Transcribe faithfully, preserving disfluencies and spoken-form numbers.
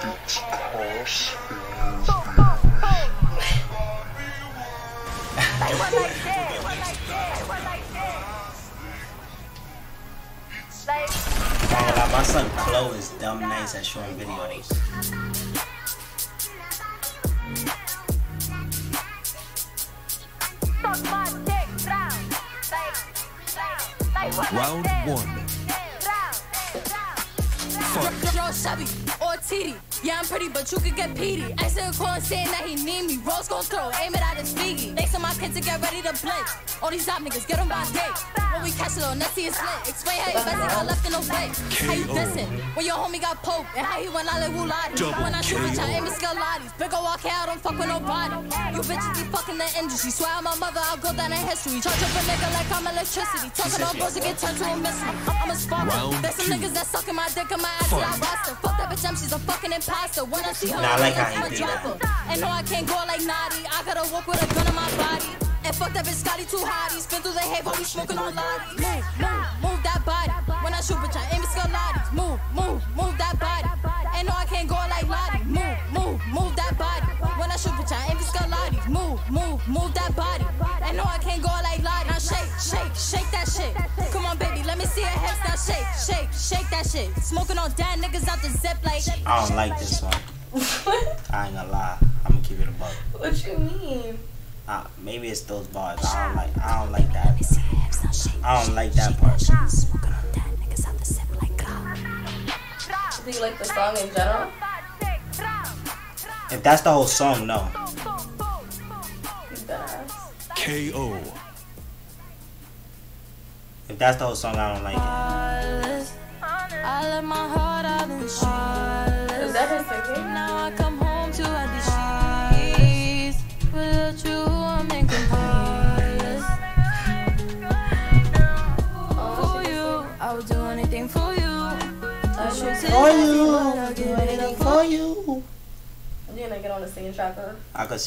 Like, my son K L O is dumb nice at showing videos. Round one. Yo, Chevy or T D. Yeah, I'm pretty, but you could get P D. I still calling saying that he need me. Rose gon' throw, aim it at his feet. Thanks to my kids to get ready to blitz. All these top niggas, get them by dick. When we catch it on, let's see it slit. Explain how you best got left in the way. How you dissing? When your homie got poked, and how he went out like Wulati. When I shoot bitch, I aim at Skelottis. Big ol' walk out, don't fuck with nobody. You bitches be fucking the industry. Swear on my mother, I'll go down in history. Charge up a nigga like I'm electricity. Talking about boys to get turned to a mystery. I'm a sparkler. There's some niggas that sucking my dick in my ass till I roster. Fuck that bitch, I'm she's a fucking imposter. When I see her, nah, I like how I'm a he dropper. And no, I can't go like naughty. I gotta walk with a gun in my body. And fuck that bitch, Scotty too hottie. Spin through the hay, but we smoking on lotties. Move, move, move that body. When I shoot, bitch, I aim at Skelottis. Move, move, move that body. And no, I can't go like Lottie. Move, move, move that body. When I shoot, bitch, I aim at Skelottis. Move, move, move that body. And no, I can't go like Lottie. Now shake, shake, shake that shit. Come on, baby, let me see your hips now. Shake, shake, shake that shit. Smoking on dead niggas out the zip like. I don't like this song. I ain't gonna lie. I'm gonna keep it a buck. What you mean? Uh, maybe it's those bars. I don't like. I don't like that. I don't like that part. Do you like the song in general? If that's the whole song, no. K O. If that's the whole song, I don't like it. I let my heart out in the street. Is that his singing? Now I come home to empty sheets. Without you, I'm incomplete. For you, I would do anything for you. For you, I'll do anything for you. You gonna get on the singing track, huh? I could.